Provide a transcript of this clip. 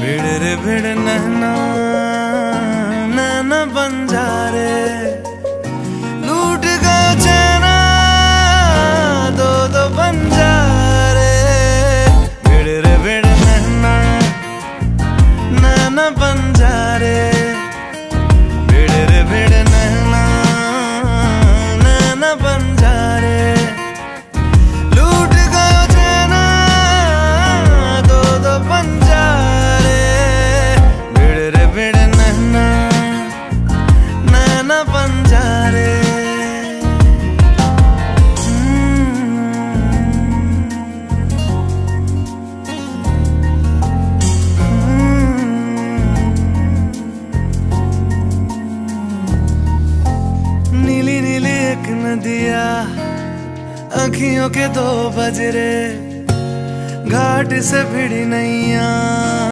भिड़ रे भिड़ नैना नैना बंजारे, लूट गए चैना दो दो बंजारे। भिड़ रे भिड़ नैना नैना बंजारे, भिड़ रे भिड़ नैना नैना बंजारे। नीली नीली एक नदिया, अखियों के दो बजरे, घाट से भिड़ी नैया।